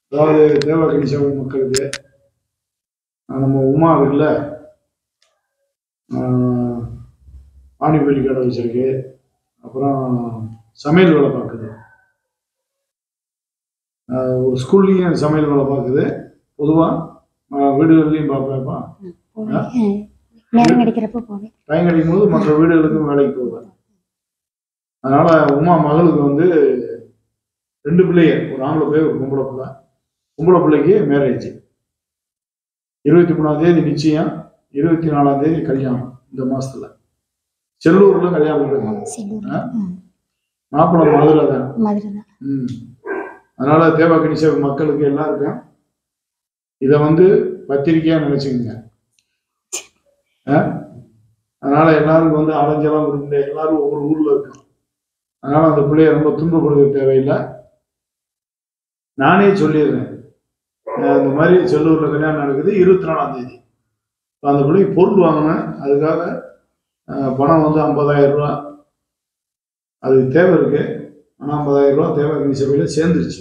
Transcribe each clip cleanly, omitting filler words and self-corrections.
அதாவது தேவகணி சபை மக்களுக்கு நம்ம உமா இருக்குல்ல, ஆணிப்பள்ளி கடை வச்சிருக்கு, அப்புறம் சமையல் வேலை பார்க்குது, ஒரு ஸ்கூல்லையும் சமையல் வேலை பார்க்குது, பொதுவாக வீடுகள்லையும் பார்ப்பேன்ப்பா. டைம் கிடைக்கும் போது மற்ற வீடுகளுக்கும் வேலைக்கு போவேன். அதனால உமா மகளுக்கு வந்து 2 பிள்ளைங்க, ஒரு ஆம்பளை பிள்ளை ஒரு பொம்பளை பிள்ளை. பொம்பளை பிள்ளைக்கு மேரேஜ் 23ஆம் தேதி நிச்சயம், 24ஆம் தேதி கல்யாணம். இந்த மாசத்துல செல்லூர்ல கல்யாணம் நடக்கும். மாப்பிள்ளை மதுரை தான். அதனால தேவகணி சபை மக்களுக்கு எல்லாருக்கும் இதை வந்து பத்திரிக்கையா நினைச்சுக்கோங்க. அதனால எல்லாருக்கும் வந்து அலைஞ்சலாம் விரும்பல, எல்லாரும் ஒவ்வொரு ஊர்ல இருக்கும். அதனால அந்த பிள்ளைய ரொம்ப துன்பப்படுத்த தேவையில்லை. நானே சொல்லிடுறேன், இந்த மாதிரி செல்லூர்ல கல்யாணம் நடக்குது 24ஆம் தேதி. அந்த பிள்ளைக்கு பொருள் வாங்கினேன், அதுக்காக பணம் வந்து 50,000 ரூபா அதுக்கு தேவை இருக்கு. ஆனால் 50,000 ரூபா தேவகணி சபையில சேர்ந்துருச்சு.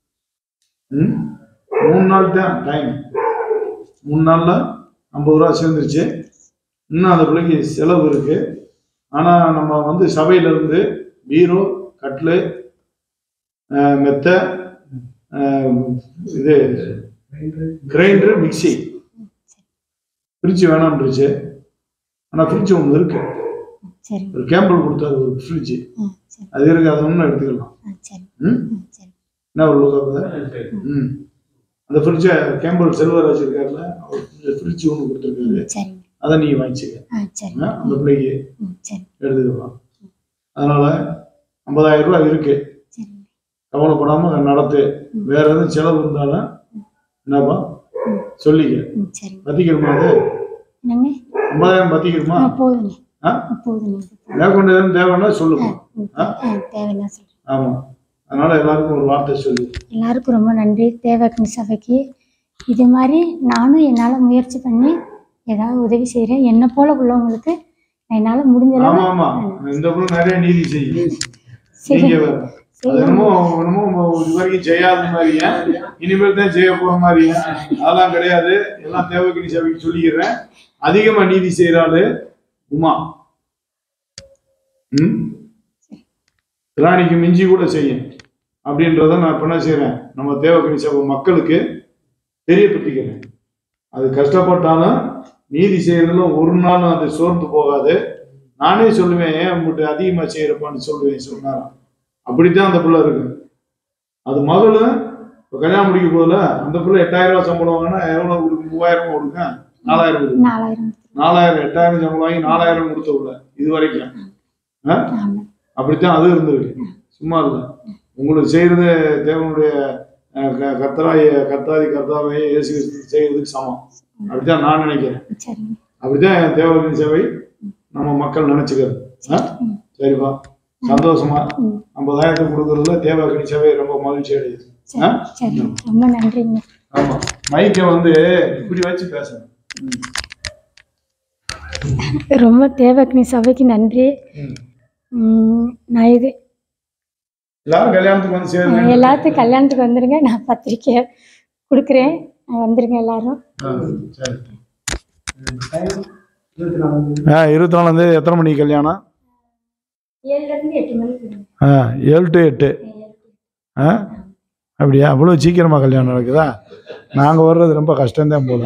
3 நாள் தான் டைம், 3 நாள்ல 50 ரூபா சேர்ந்துருச்சு. இன்னும் அந்த பிள்ளைக்கு செலவு இருக்கு. ஆனா நம்ம வந்து சபையில இருந்து பீரோ, கட்லு, மெத்த, இது கிரைண்டர், மிக்சி, ஃப்ரிட்ஜ் வேணாம்னுச்சு. ஆனா ஃப்ரிட்ஜ் ஒன்று இருக்கு, ஒரு கேம்பிள் கொடுத்தாரு ஒரு ஃப்ரிட்ஜ், அது இருக்கு, அதை ஒன்றும் எடுத்துக்கலாம். என்ன ஒரு அந்த ஃப்ரிட்ஜை கேம்பிள் செல்வர் வச்சிருக்காருல, அவர் ஃப்ரிட்ஜ் ஒன்று கொடுத்துருக்காரு, அதை நீங்க வாங்கிச்சுக்க, அந்த பிள்ளைக்கு எடுத்துக்கலாம். அதனால 50,000 ரூபாய் இருக்கு, கவலைப்படாம நடத்து. வேற எதுவும் செலவு இருந்தாலும் என்னப்பா சொல்லிக்க. பத்திக்கிறமா? அது 50,000 பத்திக்கிறமா? மேற்கொண்டு தேவைன்னா சொல்லுங்க. ஆமா, அதனால எல்லாருக்கும் ஒரு வார்த்தை சொல்லு. எல்லாருக்கும் ரொம்ப நன்றி. தேவகணி சபைக்கு இது மாதிரி நானும் என்னால் முயற்சி பண்ணி ஏதாவது உதவி செய்கிறேன். என்னை போல உள்ளவங்களுக்கு என்னால் முடிஞ்ச நிறைய நீதி செய்யும். என்னமோ இது வரைக்கும் செய்யாத மாதிரியா, இனிமேல் தான் செய்ய போற மாதிரியா, அதெல்லாம் கிடையாது. எல்லாம் தேவகணி சபைக்கு சொல்லிக்கிறேன். அதிகமா நீதி செய்யறாரு உமா. ராணிக்கு மிஞ்சி கூட செய்யும் அப்படின்றத நான் இப்ப என்ன செய்யறேன், நம்ம தேவகணி சபை மக்களுக்கு தெரியப்படுத்திக்கிறேன். அது கஷ்டப்பட்டாலும் நீதி செய்யறதுல ஒரு நாளும் அது சோர்ந்து போகாது. நானே சொல்லுவேன், ஏன் உங்கள்கிட்ட அதிகமா செய்யறப்பான்னு சொல்லுவேன், சொன்னாராம். அப்படித்தான் அந்த பிள்ளை இருக்கு. அது மகளும் இப்போ கல்யாணம் முடிக்க போதில்ல, அந்த பிள்ளை 8,000 ரூபாய் சம்பளம் வாங்கினா எவ்வளவு கொடுக்கும்? 3,000 கொடுங்க, 4,000 கொடுக்கும். 4,000 8,000 சம்பளம் வாங்கி 4,000 கொடுத்த இது வரைக்கும். அப்படித்தான் அது இருந்திருக்கு, சும்மா இல்லை. உங்களுக்கு செய்யறது தேவனுடைய கர்த்தாவை இயேசு செய்யறதுக்கு சமம். அப்படித்தான் நான் நினைக்கிறேன். அப்படித்தான் தேவகணி சபை நம்ம மக்கள் நினைச்சுக்கிறது. சரிப்பா, சந்தோஷமா 50,000 கொடுக்கறதுல தேவகணி சபை ரொம்ப மகிழ்ச்சி அடையுது. ரொம்ப நன்றி. ஆமா, மைக்கை வந்து இப்படி வச்சு பேசணும். ரொம்ப தேவகணி சபைக்கு நன்றி. நான் இது எல்லாரும் கல்யாணத்துக்கு வந்து சேருங்க, எல்லாத்துக்கும் கல்யாணத்துக்கு வந்துருங்க. நான் பத்திரிக்கை கொடுக்குறேன், வந்துருங்க எல்லாரும். 24ஆம் தேதி எத்தனை மணிக்கு கல்யாணம்? 7 to 8. அப்படியா? அவ்வளோ சீக்கிரமா கல்யாணம் நடக்குதா? நாங்கள் வர்றது ரொம்ப கஷ்டம்தான் போல.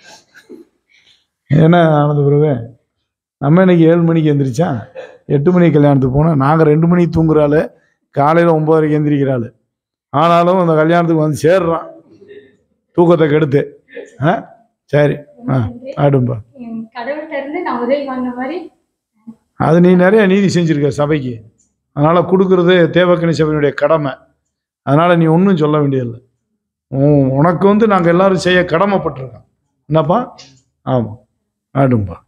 ஏன்னா ஆனந்த பிறகு நம்ம இன்னைக்கு 7 மணிக்கு எந்திரிச்சா 8 மணிக்கு கல்யாணத்துக்கு போனோம். நாங்கள் 2 மணிக்கு தூங்குறாள், காலையில் 9:30 எந்திரிக்கிறாள். ஆனாலும் அந்த கல்யாணத்துக்கு வந்து சேர்றான் தூக்கத்தை கெடுத்து. சரி, ஆடும்பா. அது நீ நிறைய நீதி செஞ்சிருக்க சபைக்கு. அதனால கொடுக்கறது தேவகணி சபையினுடைய கடமை. அதனால நீ ஒன்றும் சொல்ல வேண்டியதில்லை. உனக்கு வந்து நாங்கள் எல்லாரும் செய்ய கடமைப்பட்டிருக்கோம். என்னப்பா? ஆமாம், ஆடும்பா.